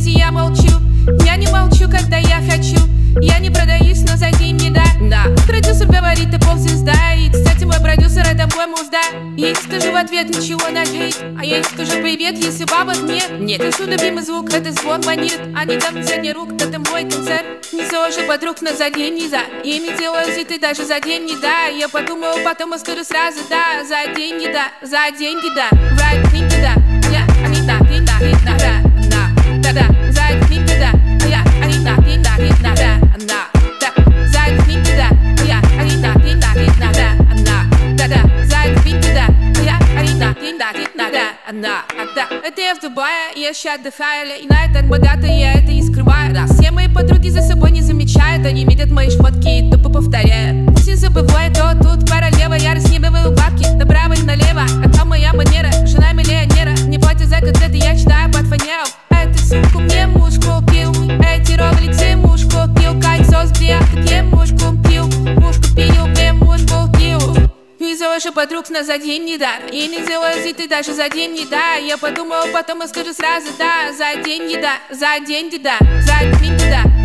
если я молчу. Я не молчу, когда я хочу. Я не продаюсь, но за деньги, да. Продюсер говорит, ты ползвезда. И, кстати, мой продюсер — это мой муж, да. Я ей скажу в ответ ничего на гейт. А я ей скажу привет, если бабок нет. Слышу любимый звук, это звон монет. Они там задний рук, это мой концерт. Не зовешь подруг, но за день не за. И не делаю ты даже за деньги, да. Я подумаю, потом и скажу сразу, да. За деньги, да, за деньги, да. Right, деньги, да. Я, они, да, да, да, за деньги, да. Я, они, да, да, за деньги, да. Я, они, да, да, за деньги, да. Я, они, да. Это я в Дубае, я еще отдыхаю. И на это богато, я это и скрываю. Да, все мои подруги за собой не замечают. Они видят мои шмотки и тупо повторяют. Пусть не забывай, то тут королева. Я разнебываю бабки направо и налево. Это моя манера, жена миллионера. Не платят за концерты, я читаю под фанеру. Эту сумку мне муж купил. Эти роликсы муж купил. Кольцо с брякой мне муж купил. Муж купил, мне муж купил. Не зовешь подруг, но за деньги, да. И не делаю ты даже за деньги, да. Я подумаю, потом и скажу сразу, да. За деньги, да, за деньги, да. За деньги, да.